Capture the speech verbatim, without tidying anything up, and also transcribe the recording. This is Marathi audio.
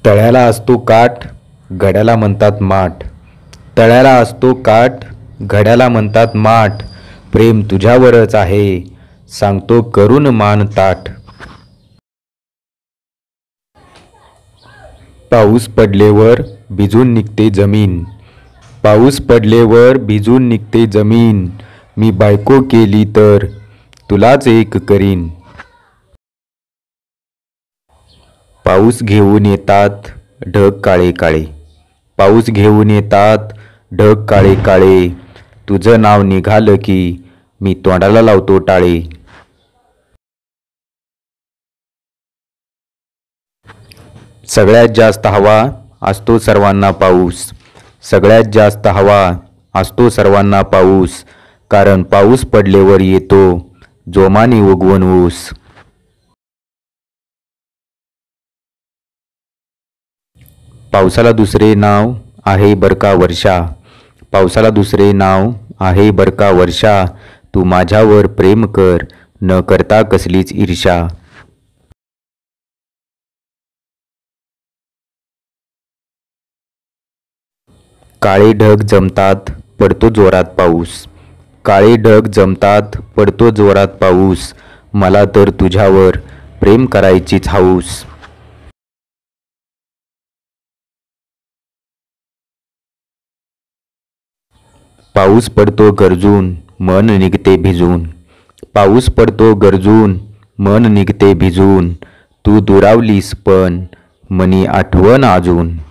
तळ्याला असतो काठ, घड्याला म्हणतात माठ. तळ्याला असतो काठ, घड्याला म्हणतात माठ. प्रेम तुझ्यावरच आहे, सांगतो करून मान ताठ. पाऊस पडलेवर भिजून निघते जमीन. पाऊस पडलेवर भिजून निघते जमीन. मी बायको केली तर तुलाच एक करीन. पाऊस घेऊन येतात ढग काळे काळे. पाऊस घेऊन येतात ढग काळे काळे. तुझं नाव निघालं की मी तोंडाला लावतो टाळे. सगळ्यात जास्त हवा असतो सर्वांना पाऊस. सगळ्यात जास्त हवा असतो सर्वांना पाऊस. कारण पाऊस पडलेवर येतो जोमाने उगवून ऊस. पावसाला दुसरे नाव आहे बरका वर्षा. पावसाला दुसरे नाव आहे बरका वर्षा. तू माझ्यावर प्रेम कर, न करता कसलीच ईर्षा. काळे ढग जमतात पडतो जोरात पाऊस. काळे ढग जमतात पडतो जोरात पाऊस. मला तर तुझ्यावर प्रेम करायचीच हौस. पाऊस पडतो गरजून मन निघते भिजून. पाऊस पडतो गरजून मन निघते भिजून. तू दुरावलीस पण मनी आठवण अजून.